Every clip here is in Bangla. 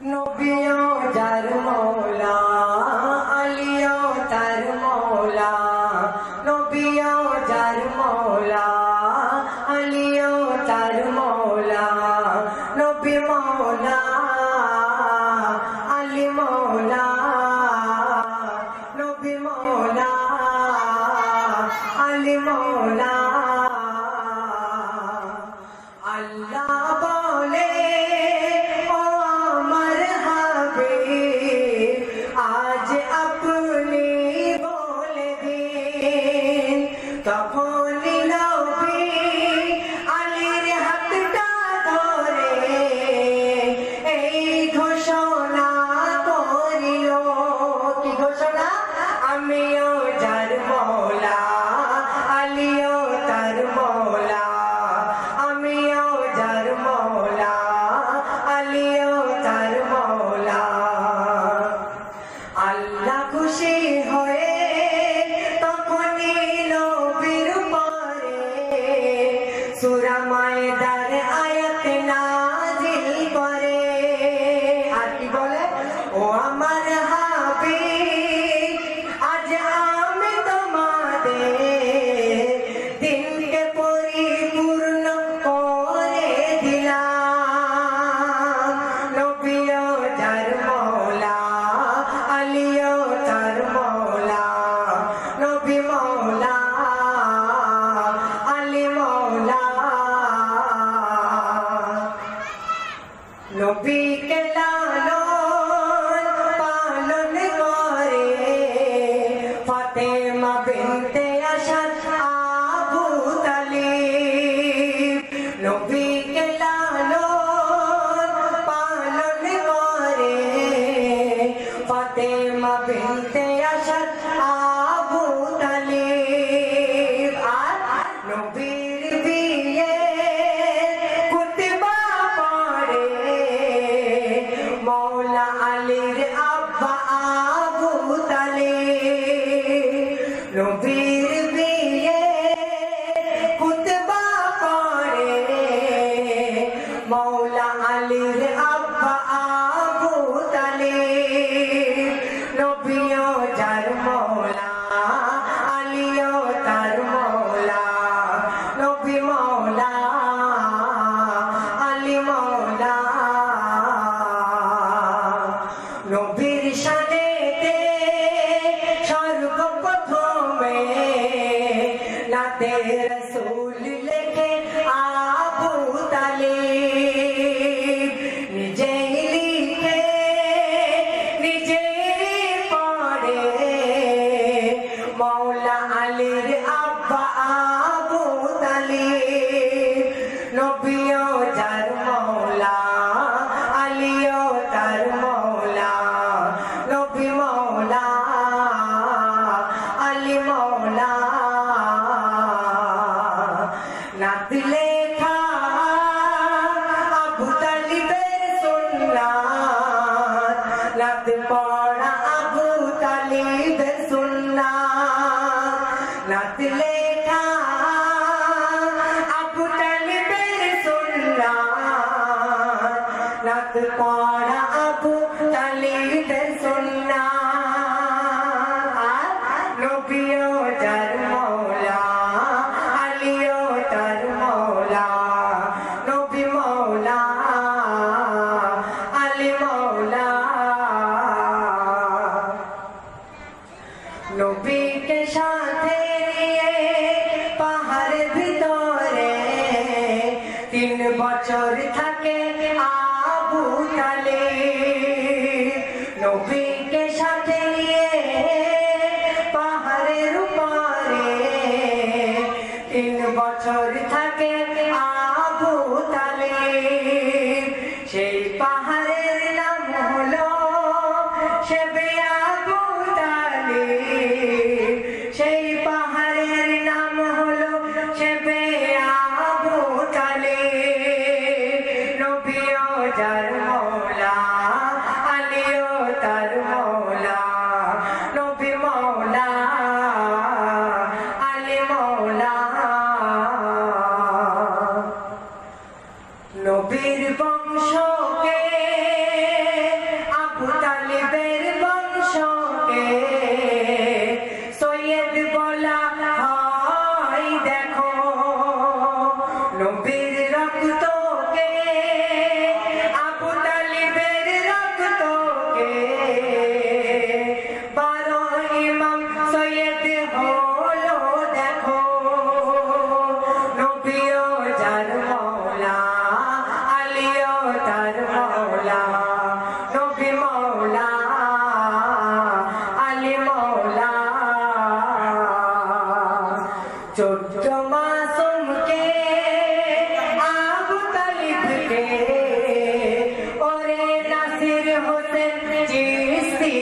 নবীও যার মওলা আলিও তার মওলা নবীও যার মওলা আলিও তার মওলা নবী মওলা আলী মওলা নবী মওলা আলী মওলা আল্লাহ বলে তখন নবী আলীর হাতটা ধরে এই ঘোষণা করিল। কি ঘোষণা? আমিও যার মওলা আলীও তার মওলা আমিও যার মওলা আলীও তার মওলা। আল্লাহ খুশি হয়ে সূরা মায়দার আয়াত নাযিল করে। আর কি বলে? ও আমার হাবিব আজ আমি তোমাদের দিনকে পরিপূর্ণ করে দিলাম। নবীও যার মওলা আলীও তার মওলা নবী মওলা আলী মওলা। নবীকে লালন পালন করে ফাতেমা বিনতে আসাদ আবু তালিব। নবীকে লালন পালন করে ফাতেমা বিনতে আসাদ আবু তালিব। আর নবীর বিয়ে মওলা আলীর আব্বা আবু তালিব। নবীর বিয়ে খুতবা পড়ে মওলা আলীর আব্বা আবু তালিব। নবীও যার মওলা আলীও তার মওলা নবী মওলা আলী মওলা। নবীর শানেতে সর্বপ্রথমে নাতে রাসূল লেখে আবু তালিব। নিজেই লিখে নিজেই পড়ে মওলা আলীর আব্বা আবু তালিব। নবীও যার মওলা আলীও তার মওলা নবী মওলা আলী মওলা। নাত লেখা আবু তালিবের সুন্নাত নাত পড়া আবু তালিবের সুন্নাত। নাত লেখা আবু তালিবের সুন্নাত নাত পড়া আবু তালিবের সুন্নাত। নবীও যার মওলা আলীও তার মওলা নবী মওলা আলী মওলা। নবীকে সাথে নিয়ে পাহাড়ের ভিতরে 3 বছর থাকে আবু তালিব। নবীকে সাথে নিয়ে পাহাড়ের উপরে 3 বছর থাকে আবু তালিব। সেই পাহাড়ের নাম হলো শেবে আবু তালিব। সেই পাহাড়ের নাম হলো শেবে আবু তালিব। নবীও যার মওলা আলীও তার মওলা নবী মওলা আলী মওলা। নবীর বংশকে मौला नबी मौला अली मौला छोट मासूम के आबू तालिब के ओरे नासिर होसेन चिश्ती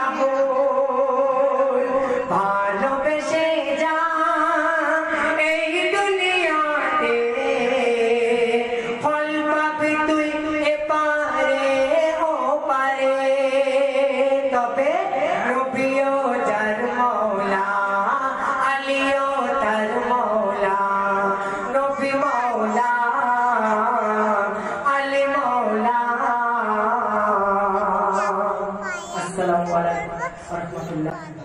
राहुल ভালোবেসে যা এই দুনিয়াতে ফল পাবি তুই এপারে ও পারে তবে নবীও যার মৌলা আলীও তার মৌলা নবী মৌলা আলী মৌলা। আসসালামু আলাইকুম ওয়া রাহমাতুল্লাহ।